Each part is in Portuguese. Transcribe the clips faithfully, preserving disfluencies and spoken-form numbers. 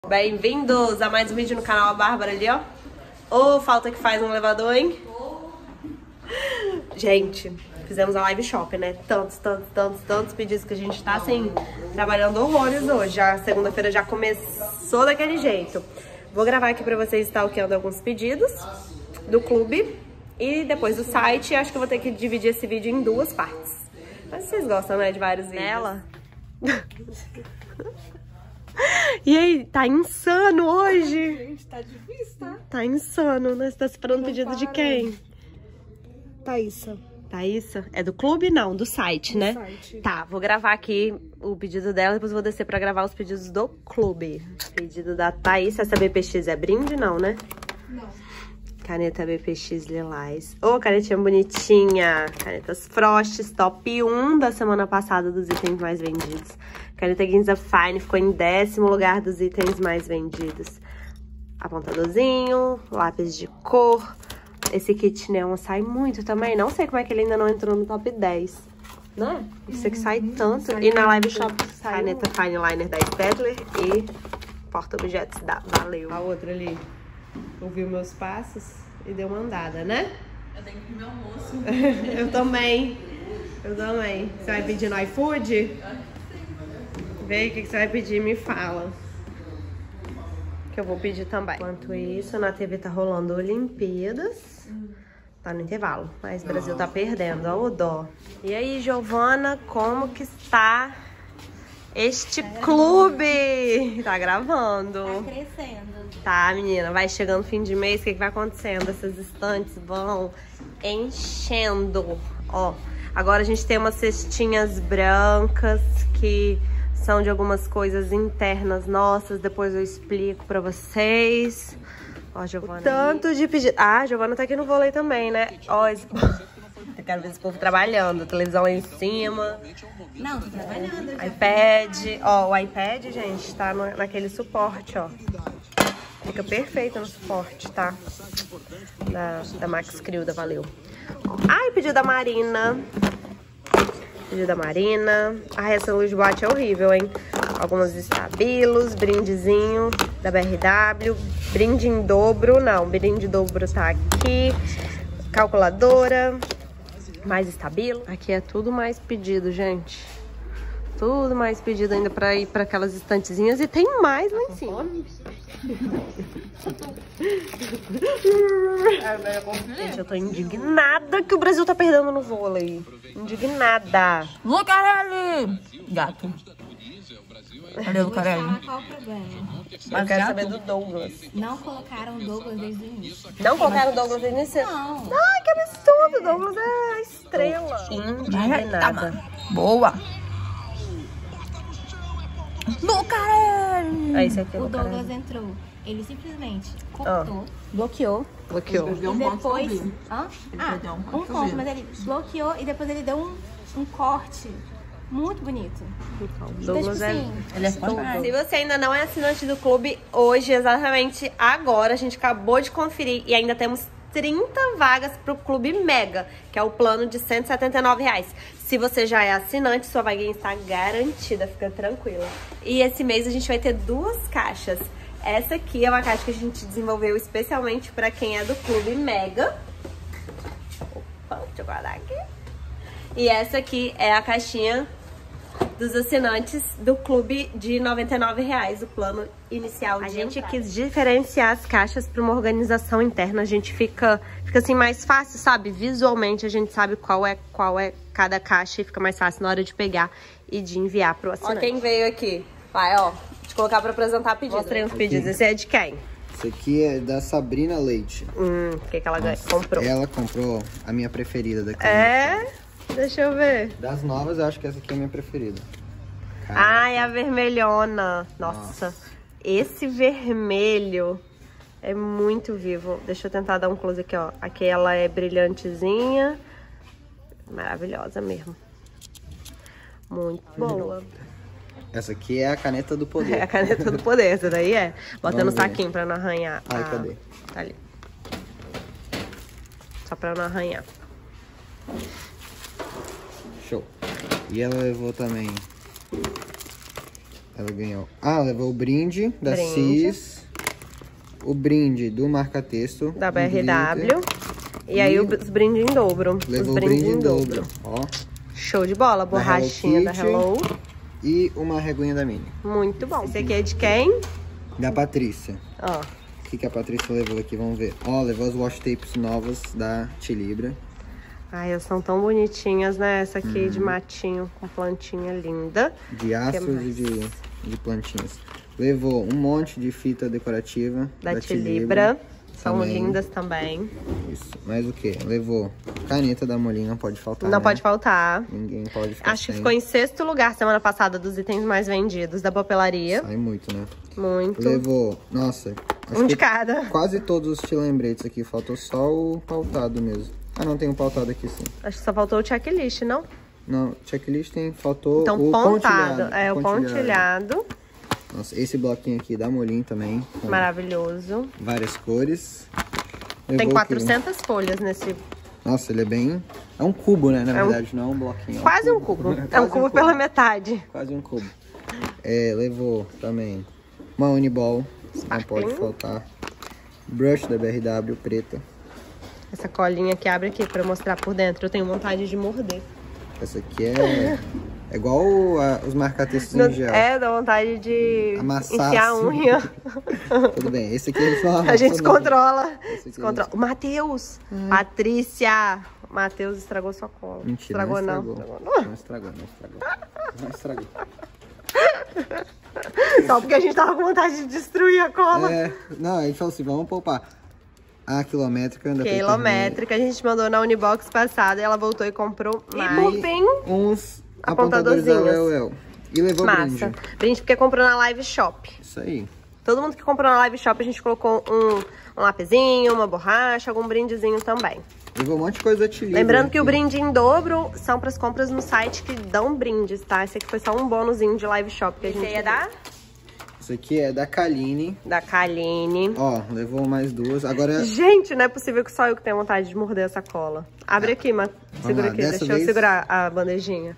Bem-vindos a mais um vídeo no canal. A Bárbara ali, ó. Ô, oh, falta que faz um elevador, hein? Gente, fizemos a live shop, né? Tantos, tantos, tantos, tantos pedidos que a gente tá, assim, trabalhando horrores hoje. A segunda-feira já começou daquele jeito. Vou gravar aqui pra vocês stalkeando alguns pedidos do clube e depois do site. Acho que eu vou ter que dividir esse vídeo em duas partes. Mas vocês gostam, né, de vários vídeos. Nela. E aí, tá insano hoje? Gente, tá difícil, tá? Tá insano, né? Você tá esperando pedido de quem? Thaísa. Thaísa? É do clube? Não, do site, Do né? site. Tá, vou gravar aqui o pedido dela, depois vou descer pra gravar os pedidos do clube. Pedido da Thaísa. Essa B P X é brinde? Não, né? Não. Caneta B P X Lilás. Ô, oh, canetinha bonitinha. Canetas Frost, top um da semana passada dos itens mais vendidos. Caneta Ginza Fine ficou em décimo lugar dos itens mais vendidos. Apontadorzinho, lápis de cor. Esse kit neon sai muito também. Não sei como é que ele ainda não entrou no top dez. Né? Isso aqui sai tanto. Sai e na live shop sai caneta Fine Liner da Staedtler e porta-objetos da Valeu. A outra ali ouviu meus passos e deu uma andada, né? Eu tenho que ir meu almoço. Eu também. Eu também. Você vai pedir no iFood? Vê o que você vai pedir e me fala. Que eu vou pedir também. Enquanto isso, na T V tá rolando Olimpíadas. Tá no intervalo, mas o Brasil tá perdendo. Ó o dó. E aí, Giovana, como que está este clube? Tá gravando. Tá crescendo. Tá, menina, vai chegando fim de mês, o que, que vai acontecendo? Essas estantes vão enchendo. Ó, agora a gente tem umas cestinhas brancas que são de algumas coisas internas nossas, depois eu explico pra vocês. Ó, Giovana. O tanto de pedido. Ah, a Giovana tá aqui no vôlei também, né? Ó, esse... eu quero ver esse povo trabalhando. Televisão lá em cima. Não, tô trabalhando. iPad. Ó, o iPad, gente, tá no, naquele suporte, ó. Fica perfeito no suporte, tá? Da, da Max Krill, da Valeu. Ai, pediu da Marina. Pediu da Marina. Ai, essa luz de boate é horrível, hein? Alguns estabilos, brindezinho da B R W. Brinde em dobro. Não, brinde em dobro tá aqui. Calculadora. Mais estabilo. Aqui é tudo mais pedido, gente. Tudo mais pedido ainda pra ir pra aquelas estantezinhas. E tem mais lá em cima. Gente, eu tô indignada que o Brasil tá perdendo no vôlei. Indignada. Lucarelli! Gato. Cadê o Lucarelli? Qual o problema? Eu quero saber do Douglas. Não colocaram o Douglas desde o início. Não colocaram o Douglas desde o início? Não. Ai, que absurdo. O Douglas é a estrela. Indignada. Boa! Lucarelli! É isso aqui, O Lucarelli. Douglas entrou. Ele simplesmente cortou. Bloqueou. Bloqueou. E depois... Hã? Ah, perdeu um um ponto que eu ponto, vi. mas ele bloqueou e depois ele deu um, um corte muito bonito. O Então, Douglas tipo é... assim, Ele é Se fantástico. você ainda não é assinante do clube, hoje, exatamente agora, a gente acabou de conferir e ainda temos trinta vagas pro Clube Mega, que é o plano de cento e setenta e nove reais. Se você já é assinante, sua vaguinha está garantida, fica tranquila. E esse mês a gente vai ter duas caixas. Essa aqui é uma caixa que a gente desenvolveu especialmente para quem é do Clube Mega. Opa, deixa eu guardar aqui. E essa aqui é a caixinha dos assinantes do clube de noventa e nove reais, o plano inicial de A gente entrada. Quis diferenciar as caixas para uma organização interna, a gente fica, fica assim mais fácil, sabe? Visualmente a gente sabe qual é, qual é cada caixa e fica mais fácil na hora de pegar e de enviar pro assinante. Ó quem veio aqui. Vai, ó, te colocar para apresentar pedido. Mostrei os pedidos. Esse é de quem? Esse aqui é da Sabrina Leite. Hum, o que que ela Nossa, comprou? Ela comprou a minha preferida daqui. É? Deixa eu ver. Das novas, eu acho que essa aqui é a minha preferida. Ai, a vermelhona. Nossa, Nossa, esse vermelho é muito vivo. Deixa eu tentar dar um close aqui, ó. Aqui ela é brilhantezinha. Maravilhosa mesmo. Muito boa. Essa aqui é a caneta do poder. É a caneta do poder, essa daí é. Bota no Vamos ver. saquinho pra não arranhar. Ai, a... cadê? Tá ali. Só pra não arranhar. Show. E ela levou também Ela ganhou. Ah, levou o brinde da Brinde. Cis. O brinde do marca-texto. Da do B R W. glitter. E aí E os brindes em dobro. Levou os o brinde em dobro. Ó. Show de bola. Borrachinha da Hello. E uma reguinha da Minnie. Muito bom. Esse aqui é de quem? Da Patrícia. Ó. O que, que a Patrícia levou aqui? Vamos ver. Ó, levou as wash tapes novas da Tilibra. Ai, elas são tão bonitinhas, né? Essa aqui de matinho com plantinha linda. De astros e de, de plantinhas. Levou um monte de fita decorativa Da, da Tilibra. São também. lindas também. Isso. Mais o que? Levou caneta da Molin, não pode faltar. Não né? pode faltar. Ninguém pode ficar Acho que sem. ficou em sexto lugar semana passada dos itens mais vendidos da papelaria. Sai muito, né? Muito. Levou, nossa, acho Um de que cada. quase todos os te lembretes aqui. Faltou só o pautado mesmo. Ah, não, tem um pautado aqui sim. Acho que só faltou o checklist, não? Não, checklist tem, faltou Então, o pontado. pontilhado. É, o pontilhado. Nossa, esse bloquinho aqui da Molin também. Com Maravilhoso. várias cores. Tem Levou quatrocentas folhas nesse. Que... Nossa, ele é bem... É um cubo, né? Na É um- verdade, não é um bloquinho. é Quase um cubo. É um Quase cubo pela metade. Quase um cubo. É, levou também uma Uniball. Não Sparkling. pode faltar. Brush da B R W preta. Essa colinha que abre aqui pra eu mostrar por dentro. Eu tenho vontade de morder. Essa aqui é... É igual a- os marca-textos Não- em gel. É, dá vontade de Amassar enfiar a assim. unha. Tudo bem. Esse aqui a gente não A amassa, gente não. controla. Esse aqui Controla. O Matheus. Patrícia. O Matheus estragou sua cola. Mentira, estragou não não. estragou. Estragou não. Não estragou, não estragou. Não estragou. Só porque a gente tava com vontade de destruir a cola. É, não, a gente falou assim, vamos poupar. A quilométrica ainda tem Quilométrica. A gente mandou na Unibox passada e ela voltou e comprou mais. E por fim, uns apontadores da apontadorzinhos. U L L. E levou massa. brinde. Brinde porque comprou na Live Shop. Isso aí. Todo mundo que comprou na Live Shop, a gente colocou um, um lapisinho, uma borracha, algum brindezinho também. Levou um monte de coisa da Tilibra. Lembrando que o aqui. brinde em dobro são para as compras no site que dão brindes, tá? Esse aqui foi só um bônusinho de Live Shop que a gente ia dar. Isso aqui é da Kaline. Da Kaline. Ó, levou mais duas. Agora, Gente, não é possível que só eu que tenha vontade de morder essa cola. Abre aqui, Matt. Segura lá, aqui, dessa deixa eu vez- segurar a bandejinha.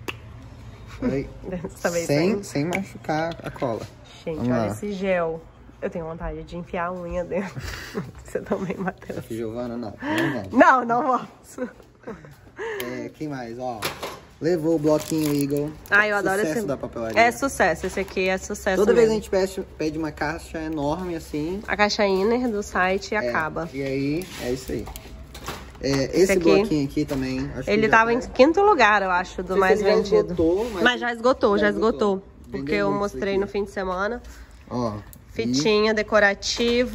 foi Dessa vez sem, tem. sem machucar a cola. Gente, Vamos olha lá. esse gel. Eu tenho vontade de enfiar a unha dentro. Você também, Matheus. Aqui, Giovana, não. Não vamos. Não, não posso. É, quem mais? Ó, levou o bloquinho Eagle. Ai, eu adoro Sucesso esse. da papelaria. É sucesso, esse aqui é sucesso Toda vez a mesmo. gente pede, pede uma caixa enorme assim. A caixa inner do site é, acaba. E aí, é isso aí. É, esse aqui- bloquinho aqui também. Acho que Ele já tava tá- em quinto lugar, eu acho, do Não sei mais se ele já vendido. esgotou, mas- mas... já esgotou, já já esgotou. esgotou. Porque Vendeu eu muito isso mostrei aqui. no fim de semana. Ó, Fitinha decorativa,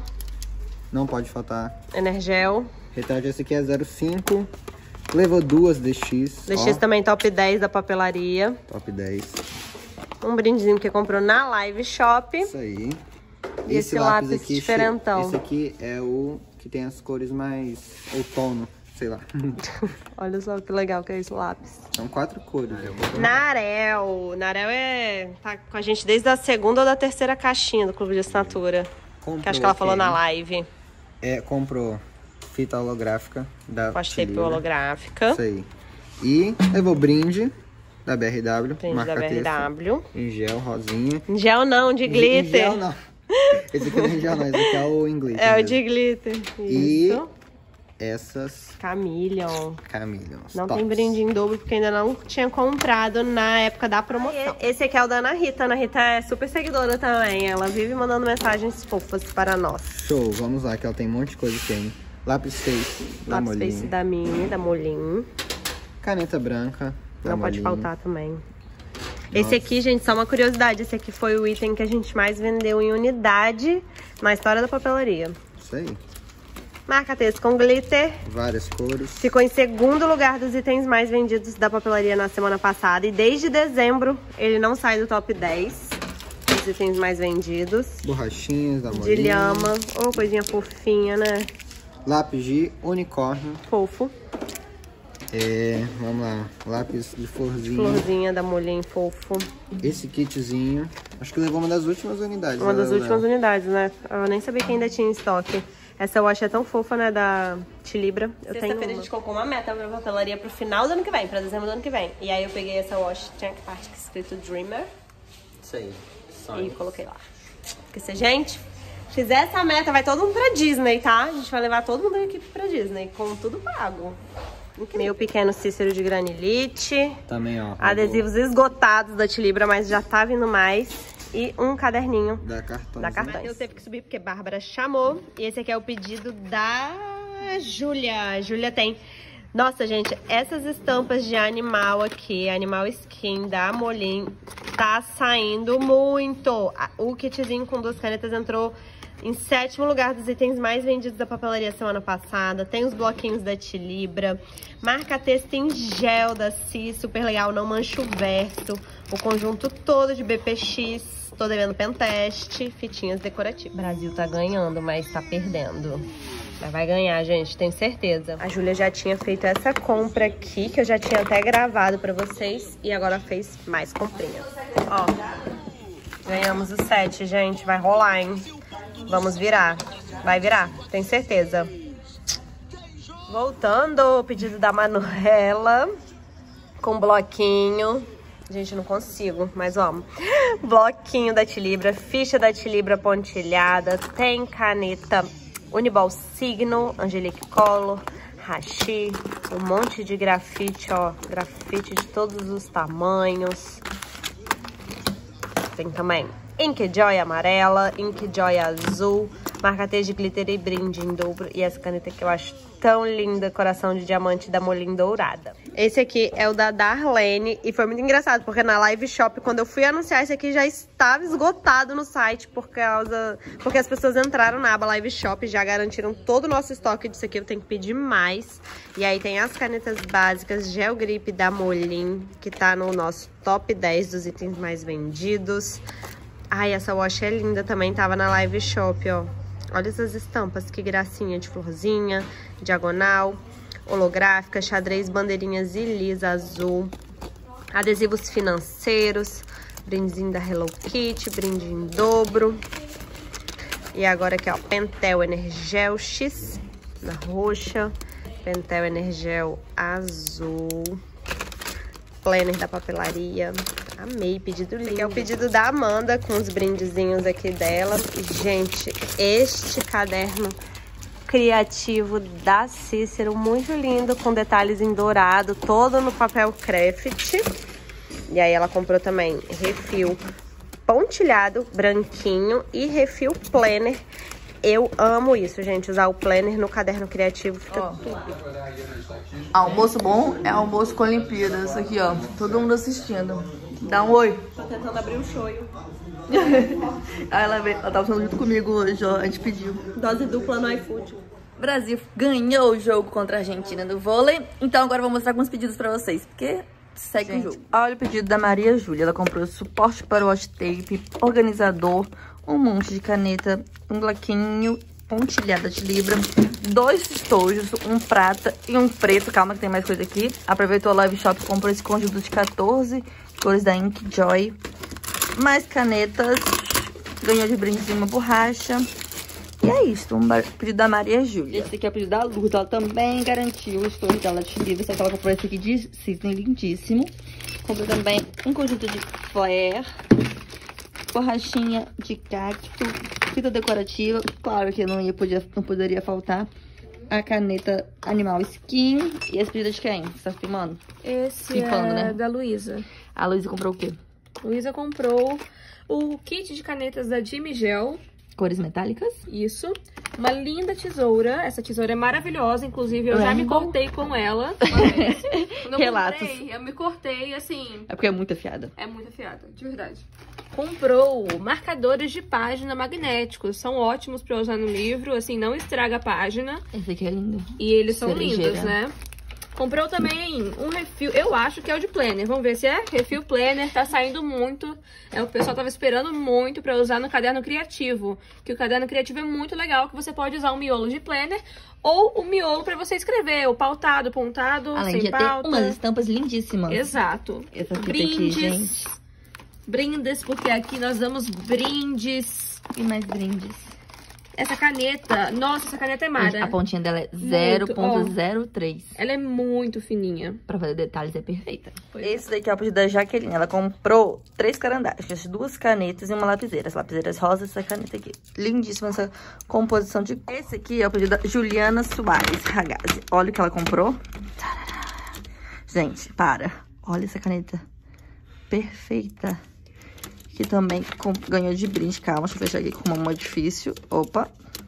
e não pode faltar. Energel. Retrato esse aqui é zero cinco. Levou duas D X. D X ó, também top dez da papelaria. top dez. Um brindezinho que comprou na Live Shop. Isso aí. E esse lápis che- diferentão. Esse aqui é o que tem as cores mais outono, sei lá. Olha só que legal que é esse lápis. São quatro cores. Narel. Narel é... tá com a gente desde a segunda ou da terceira caixinha do Clube de Assinatura. Comprou Que acho que ela falou aqui. na live. É, comprou fita holográfica da Washi tape Tilibra. holográfica. Isso aí. E levou brinde da B R W. Brinde da B R marca-texto, W. Em gel, rosinha. Em gel não, de Em glitter. gel não. Esse aqui não é em gel não, esse aqui é o inglês. É o mesmo. de glitter. E Isso. essas Camillion. Camillions. Não tops. tem brinde em dobro porque ainda não tinha comprado na época da promoção. Esse aqui é o da Ana Rita. A Ana Rita é super seguidora também. Ela vive mandando mensagens fofas para nós. Show, vamos lá, que ela tem um monte de coisa que tem. Lápis Face da Lápis Molin. Face da Mini, da Molin. Caneta branca da Não pode Molin. faltar também. Esse aqui, gente, só uma curiosidade. Esse aqui foi o item que a gente mais vendeu em unidade na história da papelaria. Isso aí. Marca-texto com glitter. Várias cores. Ficou em segundo lugar dos itens mais vendidos da papelaria na semana passada. E desde dezembro ele não sai do top dez dos itens mais vendidos. Borrachinhas da De Molin. lhama. Ô, coisinha fofinha, né? Lápis de unicórnio. Fofo. É, vamos lá. Lápis de florzinha. Florzinha da Molin, fofo. Esse kitzinho. Acho que levou uma das últimas unidades. Uma né, das Léo? últimas unidades, né? Eu nem sabia que ainda tinha em estoque. Essa eu acho é tão fofa, né? Da Tilibra. Sexta-feira a gente colocou uma meta pra papelaria pro final do ano que vem, pra dezembro do ano que vem. E aí eu peguei essa wash, tinha que parte escrito Dreamer. Isso aí. E coloquei lá. Porque se a gente fizer essa meta, vai todo mundo pra Disney, tá? A gente vai levar todo mundo aqui pra Disney, com tudo pago. Meu pequeno Cícero de granilite. Também, ó. Adesivos esgotados da Tilibra, mas já tá vindo mais. E um caderninho Da Cartões. da Cartões. Eu teve que subir porque a Bárbara chamou. E esse aqui é o pedido da Júlia. A Júlia tem... Nossa, gente, essas estampas de animal aqui, Animal Skin da Molin, tá saindo muito. O kitzinho com duas canetas entrou em sétimo lugar dos itens mais vendidos da papelaria semana passada. Tem os bloquinhos da Tilibra. Marca-texto em gel da Si, super legal, não mancha o verso. O conjunto todo de B P X. Tô devendo penteste, fitinhas decorativas. O Brasil tá ganhando, mas tá perdendo. Mas vai ganhar, gente, tenho certeza. A Júlia já tinha feito essa compra aqui, que eu já tinha até gravado pra vocês. E agora fez mais comprinhas. Ó, ganhamos o set, gente. Vai rolar, hein? Vamos virar. Vai virar, tenho certeza. Voltando, o pedido da Manuela. Com bloquinho. Gente, não consigo, mas vamos. Bloquinho da Tilibra, ficha da Tilibra pontilhada. Tem caneta Uniball Signo, Angelique Color, Hashi, um monte de grafite, ó. Grafite de todos os tamanhos. Tem também Inkjoy amarela, Inkjoy azul, marca-texto de glitter e brinde em dobro. E essa caneta que eu acho tão linda, coração de diamante da Molin dourada. Esse aqui é o da Darlene e foi muito engraçado, porque na Live Shop, quando eu fui anunciar, esse aqui já estava esgotado no site, por causa... porque as pessoas entraram na aba Live Shop, já garantiram todo o nosso estoque disso aqui, eu tenho que pedir mais. E aí tem as canetas básicas Gel Grip da Molin, que tá no nosso top dez dos itens mais vendidos. Ai, essa wash é linda também, tava na Live Shop, ó. Olha essas estampas, que gracinha, de florzinha, diagonal, holográfica, xadrez, bandeirinhas e lisa azul. Adesivos financeiros, brindezinho da Hello Kitty, brinde em dobro. E agora aqui, ó, Pentel Energel X, na roxa, Pentel Energel azul, planner da papelaria. Amei, pedido lindo. Aqui é o pedido da Amanda, com os brindezinhos aqui dela. E, gente, este caderno criativo da Cícero, muito lindo, com detalhes em dourado, todo no papel craft. E aí ela comprou também refil pontilhado, branquinho, e refil planner. Eu amo isso, gente, usar o planner no caderno criativo, fica ó, tudo. Almoço bom é almoço com Olimpíadas. Aqui, ó, todo mundo assistindo. Dá um oi. Tô tentando abrir o shoyu. Aí ela, veio, ela tava falando junto comigo hoje, ó, a gente pediu. Dose dupla no iFood. O Brasil ganhou o jogo contra a Argentina do vôlei. Então agora eu vou mostrar alguns pedidos pra vocês, porque segue o jogo. Olha o pedido da Maria Júlia. Ela comprou suporte para o washi tape, organizador, um monte de caneta, um bloquinho pontilhada de Tilibra, dois estojos, um prata e um preto. Calma que tem mais coisa aqui. Aproveitou a Live Shop e comprou esse conjunto de quatorze cores da Inkjoy. Mais canetas. Ganhou de brindezinho uma borracha. E é isso, um pedido da Maria Júlia. Esse aqui é o pedido da Luz. Ela também garantiu o estojo dela de Tilibra, só que ela comprou esse aqui de cisne lindíssimo. Comprou também um conjunto de flare, borrachinha de cacto, fita decorativa. Claro que não, ia, podia, não poderia faltar a caneta Animal Skin. E esse pedido de quem? Você tá filmando? Esse Filmando, é né? da Luísa. A Luísa comprou o quê? Luísa comprou o kit de canetas da Jimmy Gel. Cores metálicas. Isso. Uma linda tesoura. Essa tesoura é maravilhosa. Inclusive, eu já me cortei com ela uma vez. Quando eu Relatos. comprei, eu me cortei, assim... É porque é muito afiada. É muito afiada, de verdade. Comprou marcadores de página magnéticos. São ótimos pra usar no livro. Assim, não estraga a página. Esse aqui é lindo. E eles são Cerejeira. lindos, né? Comprou também um refil, eu acho que é o de planner, vamos ver se é. Refil planner, tá saindo muito, é, o pessoal tava esperando muito pra usar no caderno criativo. Que o caderno criativo é muito legal, que você pode usar o miolo de planner ou o miolo pra você escrever, o pautado, pontado, Além sem de pauta. ter umas estampas lindíssimas. Exato. Essa fita Brindes, aqui, gente. Brindes, porque aqui nós damos brindes. E mais brindes. Essa caneta, nossa, essa caneta é mara. A pontinha dela é zero ponto zero três. Ela é muito fininha. Pra fazer detalhes é perfeita. Esse daqui é o pedido da Jaqueline. Ela comprou três carandaches, duas canetas e uma lapiseira. As lapiseiras rosas, essa caneta aqui. Lindíssima essa composição de... Esse aqui é o pedido da Juliana Soares Ragazzi. Olha o que ela comprou. Gente, para. Olha essa caneta. Perfeita. Que também ganhou de brinde. Calma, deixa eu fechar aqui com uma difícil. Opa.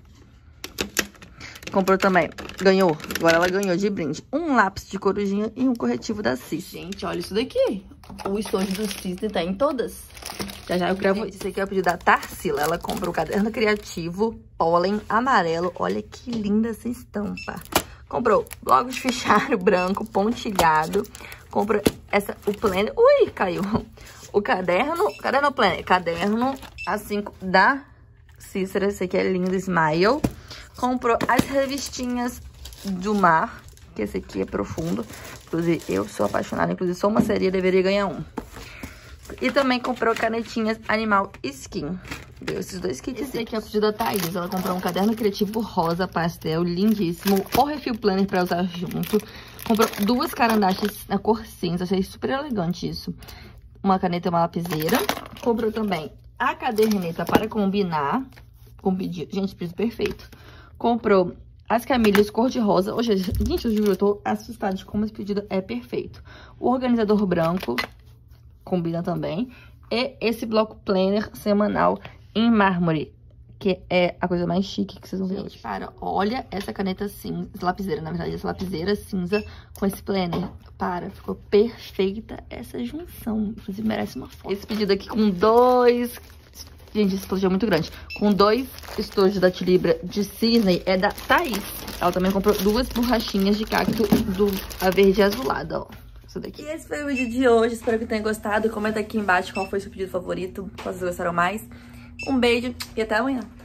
Comprou também. Ganhou. Agora ela ganhou de brinde um lápis de corujinha e um corretivo da Cis. Gente, olha isso daqui. O estojo do Cisne tá em todas. Já já eu gravo. Esse aqui é o pedido da Tarsila. Ela comprou o caderno criativo pólen amarelo. Olha que linda essa estampa. Comprou bloco de fichário branco pontilhado. Comprou essa, o planner. Ui, caiu. O caderno, caderno planner, caderno A cinco da Cícera, esse aqui é lindo, Smile. Comprou as revistinhas do mar, que esse aqui é profundo. Inclusive, eu sou apaixonada, inclusive sou uma seria, deveria ganhar um. E também comprou canetinhas Animal Skin. Deu esses dois kits. Esse aqui é o pedido da Thaís, ela comprou um caderno criativo rosa pastel, lindíssimo. O Refil Planner pra usar junto. Comprou duas carandaches na cor cinza, achei super elegante isso. Uma caneta e uma lapiseira. Comprou também a caderneta para combinar. Com pedido. Gente, pedido perfeito. Comprou as camilhas cor-de-rosa. Hoje, gente, eu juro, eu tô assustada de como esse pedido é perfeito. O organizador branco. Combina também. E esse bloco planner semanal em mármore. Que é a coisa mais chique que vocês vão ver hoje. Para, olha essa caneta cinza, lapiseira, na verdade, essa lapiseira cinza com esse planner. Para, ficou perfeita essa junção. Inclusive, merece uma foto. Esse pedido aqui com dois... Gente, esse estojo é muito grande. Com dois estojos da Tilibra de cisne é da Thaís. Ela também comprou duas borrachinhas de cacto do a verde azulada, ó. Isso daqui. E esse foi o vídeo de hoje. Espero que tenham gostado. Comenta aqui embaixo qual foi o seu pedido favorito, qual vocês gostaram mais. Um beijo e até amanhã.